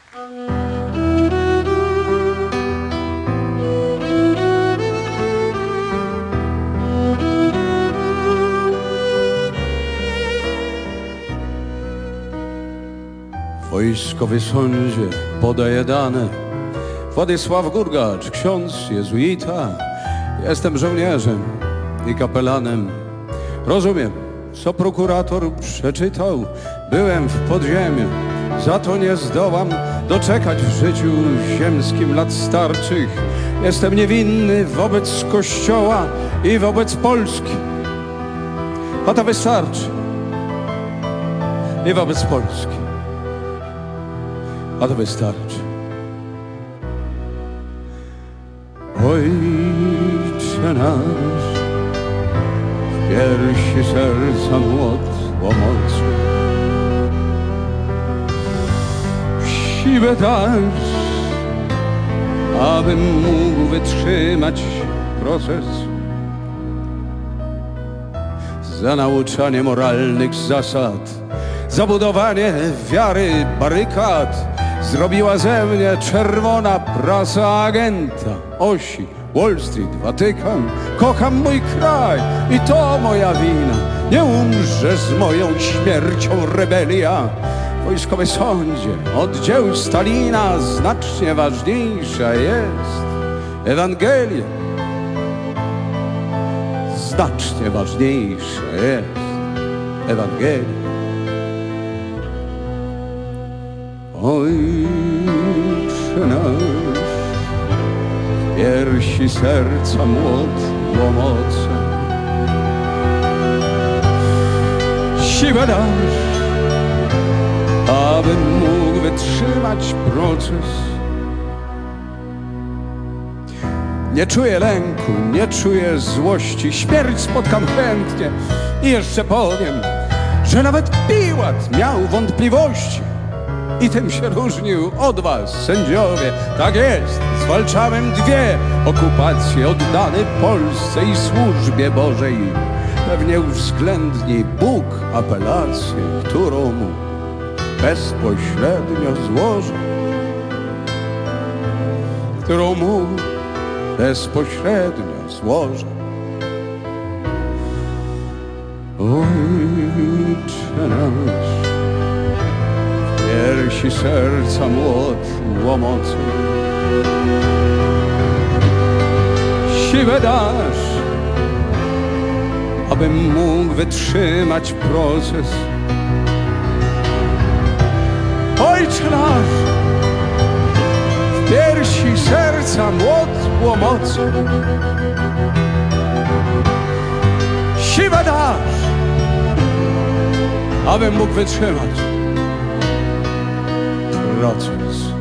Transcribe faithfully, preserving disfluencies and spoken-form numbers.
Wojskowy sądzie podaje dane. Władysław Gurgacz, ksiądz jezuita. Jestem żołnierzem i kapelanem. Rozumiem, co prokurator przeczytał. Byłem w podziemiu, za to nie zdołam doczekać w życiu ziemskim lat starczych. Jestem niewinny wobec Kościoła i wobec Polski. A to wystarczy. I wobec Polski. A to wystarczy. Ojcze nasz, w piersi serca młot łomocny, siłę dasz, abym mógł wytrzymać proces. Za nauczanie moralnych zasad, za budowanie wiary barykad zrobiła ze mnie czerwona prasa agenta, osi, Wall Street, Watykan. Kocham mój kraj i to moja wina. Nie umrze z moją śmiercią rebelia. Wojskowy sądzie, oddział Stalina znacznie ważniejsza jest Ewangelia. Znacznie ważniejsza jest Ewangelia. Ojcze nasz, w piersi serca młot łomocny, siłę dasz, abym mógł wytrzymać proces. Nie czuję lęku, nie czuję złości, śmierć spotkam chętnie i jeszcze powiem, że nawet Piłat miał wątpliwości. I tym się różnił od was, sędziowie. Tak jest, zwalczałem dwie okupacje, oddany Polsce i służbie Bożej. Pewnie uwzględni Bóg apelację, którą mu bezpośrednio złożę. Którą mu bezpośrednio złożę. Ojcze nasz, piersi serca młot łomocny, siłę dasz, abym mógł wytrzymać proces. Ojcze nasz, w piersi serca młot łomocny, siłę dasz, abym mógł wytrzymać proces.